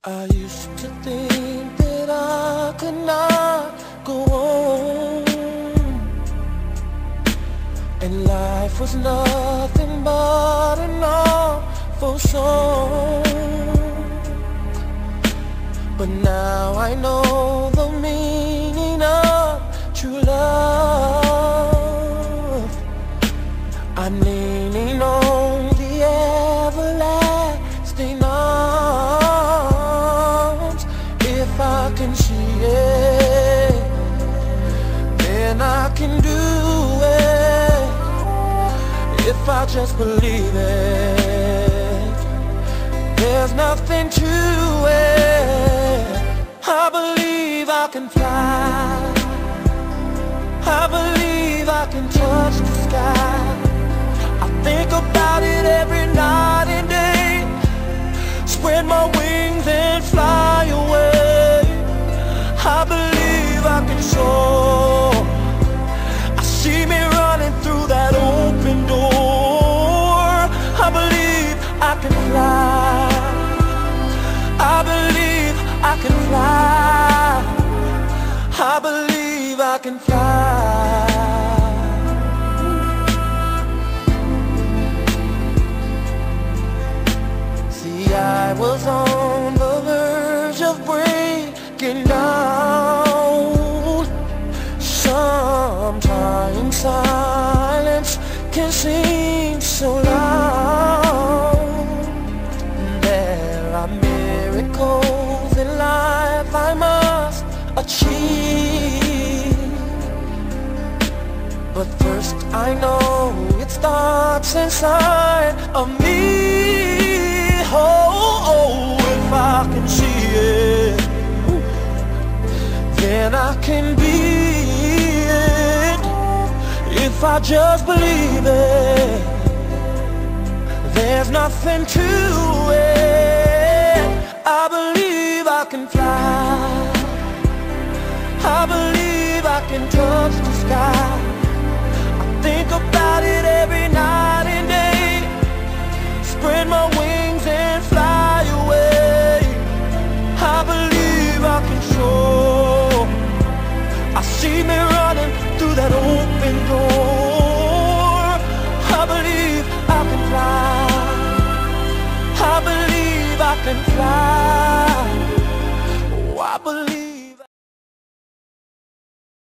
I used to think that I could not go on, and life was nothing but an awful song. But now I know the meaning of true love. I'm leaning on the everlasting arms. If I can see it, then I can do it. If I just believe it, there's nothing to it. I believe I can fly. I believe I can touch the sky. I think about it every night and day. Spread my wings and fly away. I believe I can soar. I see me running through that open door. I believe I can fly. I believe I can fly. I believe I can fly. See, I was on the verge of breaking down. Sometimes silence can seem so loud. There are miracles in life I must achieve, but first I know it starts inside of me. Oh, if I can see it, then I can be it. If I just believe it, there's nothing to it. I believe I can fly. I believe I can touch the sky. I think about it every night and day. Spread my wings and fly away. I believe I can soar. I see me running through that open door. I believe I can fly. I believe I can fly.